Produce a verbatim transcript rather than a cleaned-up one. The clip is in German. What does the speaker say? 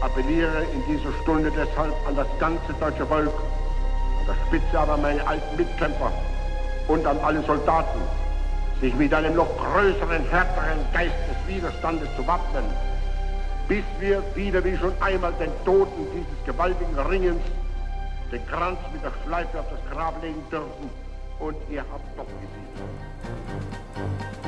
appelliere in dieser Stunde deshalb an das ganze deutsche Volk, an der Spitze aber meine alten Mitkämpfer und an alle Soldaten, sich mit einem noch größeren, härteren Geist des Widerstandes zu wappnen, bis wir wieder wie schon einmal den Toten dieses gewaltigen Ringens den Kranz mit der Schleife auf das Grab legen dürfen. Und ihr habt doch gesehen.